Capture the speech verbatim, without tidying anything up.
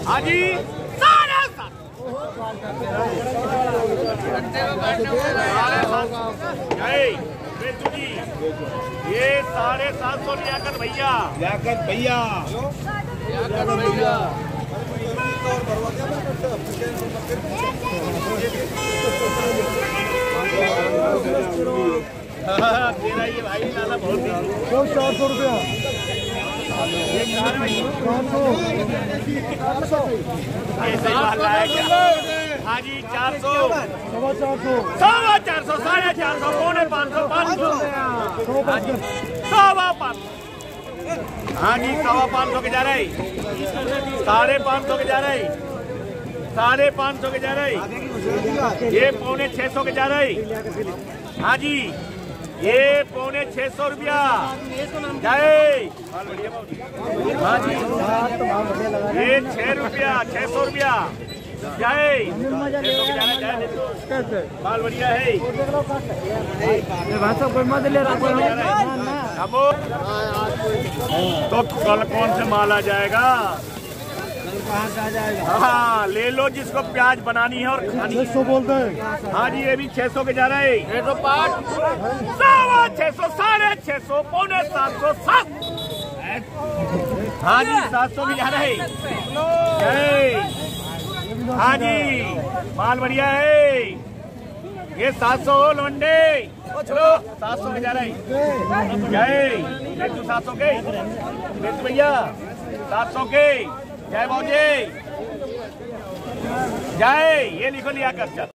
हाँ जी साढ़े सात जी, ये साढ़े सात सौ लियाकत भैया लियाकत भैया भैया तेरा ये भाई नाला बहुत चार सौ रुपया हाँ जी चार सौ सवा चार सौ सवा चार सौ साढ़े चार सौ पौने पाँच सौ पाँच सौ सवा पाँच हाँ जी सवा पाँच सौ के जा रहे साढ़े पाँच सौ के जा रहे साढ़े पाँच सौ के जा रहे ये पौने छह सौ के जा रहे हाँ जी ये पौने छह सौ रुपया जाए हाँ जी ये छह रुपया छह सौ रुपया जाए माल बढ़िया है तो कल कौन से माल आ जाएगा हाँ ले लो जिसको प्याज बनानी है और खानी है। छह सौ बोलते हैं हाँ जी ये भी छह सौ के जा रहे हैं छह सौ पाँच सवा छह सौ साढ़े छह सौ पौने सात सौ सात हाँ जी सात सौ भी जा रहे हाँ जी माल बढ़िया है ये सात सौ लौंडे चलो सात सौ के जा रहे जय सात सौ के भैया सात सौ के जय मौजे जय ये लिखो लिया कर